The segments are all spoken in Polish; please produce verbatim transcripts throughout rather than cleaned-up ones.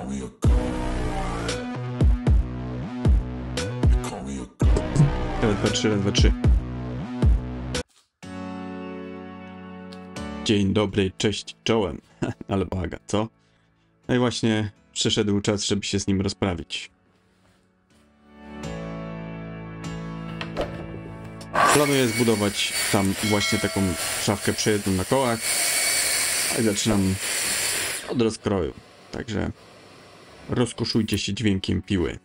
Raz, dwa, trzy, raz, dwa, trzy. Dzień dobry, cześć, czołem. Ale baga, co? No i właśnie przyszedł czas, żeby się z nim rozprawić. Planuję zbudować tam właśnie taką szafkę przejezdną na kołach. I zaczynam od rozkroju. Także rozkoszujcie się dźwiękiem piły.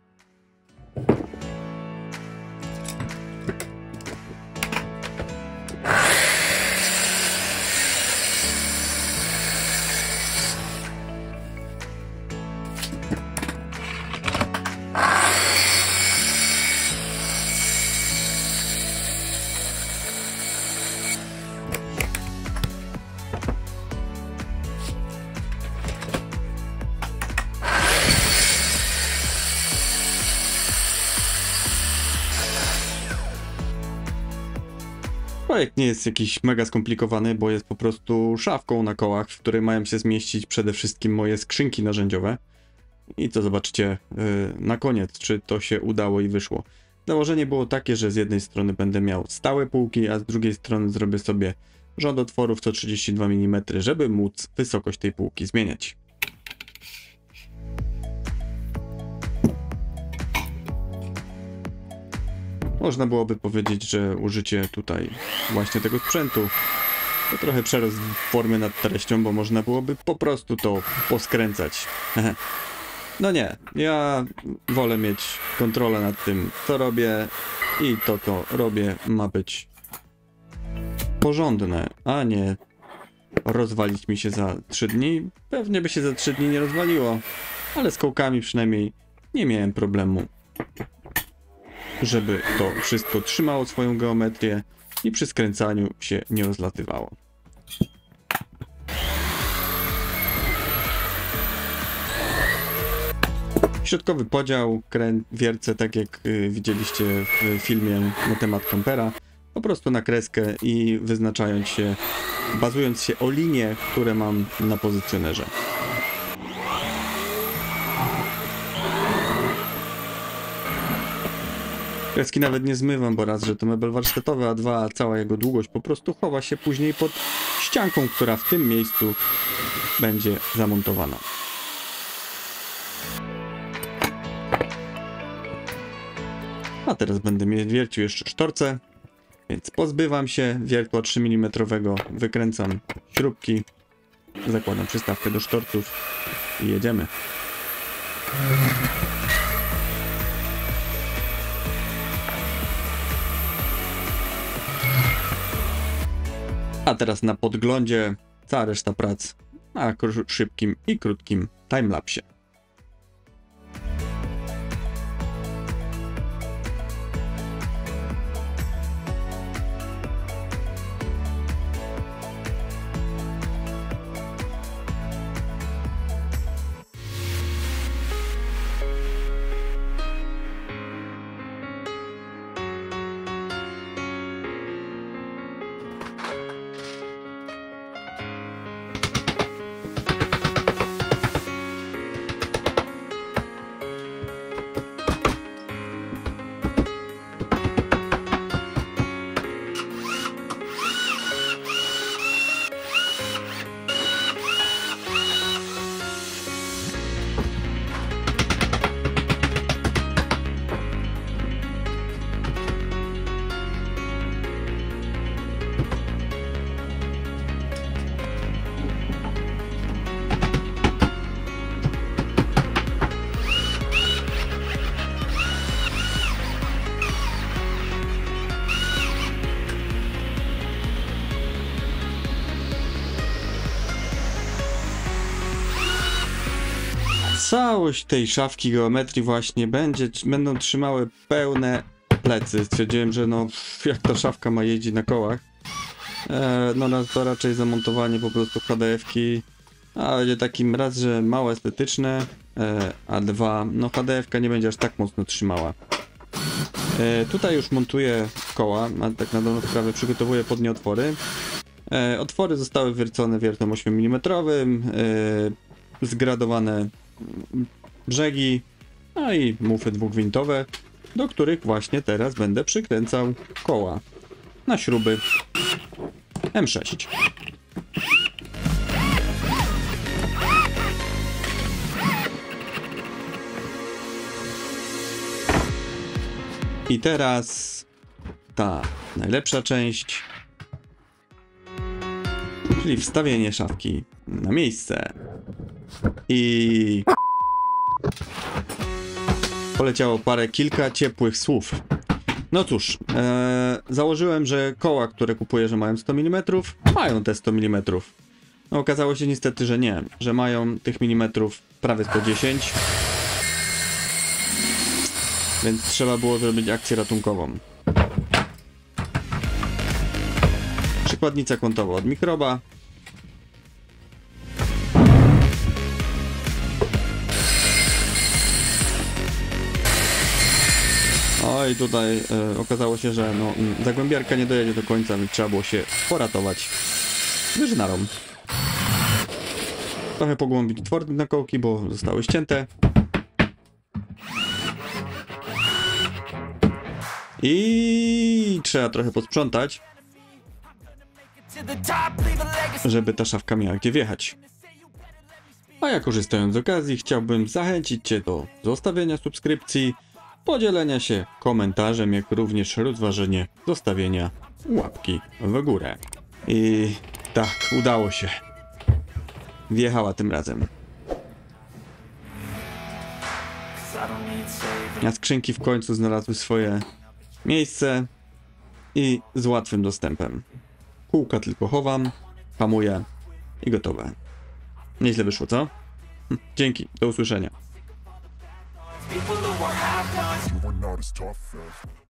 Projekt nie jest jakiś mega skomplikowany, bo jest po prostu szafką na kołach, w której mają się zmieścić przede wszystkim moje skrzynki narzędziowe. I to zobaczcie yy, na koniec, czy to się udało i wyszło. Założenie było takie, że z jednej strony będę miał stałe półki, a z drugiej strony zrobię sobie rząd otworów co trzydzieści dwa milimetry, żeby móc wysokość tej półki zmieniać. Można byłoby powiedzieć, że użycie tutaj właśnie tego sprzętu to trochę przerost formy nad treścią, bo można byłoby po prostu to poskręcać. No nie, ja wolę mieć kontrolę nad tym, co robię i to, co robię, ma być porządne, a nie rozwalić mi się za trzy dni. Pewnie by się za trzy dni nie rozwaliło, ale z kołkami przynajmniej nie miałem problemu, żeby to wszystko trzymało swoją geometrię i przy skręcaniu się nie rozlatywało. Środkowy podział krę wiercę tak jak y, widzieliście w filmie na temat kampera, po prostu na kreskę i wyznaczając się, bazując się o linie, które mam na pozycjonerze. Kreski nawet nie zmywam, bo raz, że to mebel warsztatowy, a dwa, cała jego długość po prostu chowa się później pod ścianką, która w tym miejscu będzie zamontowana. A teraz będę wiercił jeszcze sztorce, więc pozbywam się wiertła trzy milimetry, wykręcam śrubki, zakładam przystawkę do sztorców i jedziemy. A teraz na podglądzie cała reszta prac na szybkim i krótkim timelapsie. Całość tej szafki geometrii właśnie będzie, będą trzymały pełne plecy. Stwierdziłem, że no jak ta szafka ma jeździć na kołach, e, no to raczej zamontowanie po prostu H D F-ki, a będzie takim raz, że mało estetyczne, e, a dwa, no H D F-ka nie będzie aż tak mocno trzymała. E, tutaj już montuję koła, a tak na dobrą sprawę przygotowuję podnie otwory. E, otwory zostały wiercone wiertłem osiem milimetrów, e, zgradowane brzegi, no i mufy dwugwintowe, do których właśnie teraz będę przykręcał koła na śruby M sześć. I teraz ta najlepsza część, czyli wstawienie szafki na miejsce. I poleciało parę, kilka ciepłych słów. No cóż, e, założyłem, że koła, które kupuję, że mają sto milimetrów, mają te sto milimetrów. No okazało się niestety, że nie, że mają tych milimetrów prawie sto dziesięć. Więc trzeba było zrobić akcję ratunkową. Przykładnica kątowa od mikroba. No i tutaj e, okazało się, że no, zagłębiarka nie dojedzie do końca, więc trzeba było się poratować wyżynarą. Trochę pogłębić twardych nakołki, bo zostały ścięte. I trzeba trochę posprzątać, żeby ta szafka miała gdzie wjechać. A ja, korzystając z okazji, chciałbym zachęcić Cię do zostawienia subskrypcji, podzielenia się komentarzem, jak również rozważenie zostawienia łapki w górę. I tak, udało się. Wjechała tym razem. A skrzynki w końcu znalazły swoje miejsce i z łatwym dostępem. Kółka tylko chowam, hamuję i gotowe. Nieźle wyszło, co? Dzięki, do usłyszenia.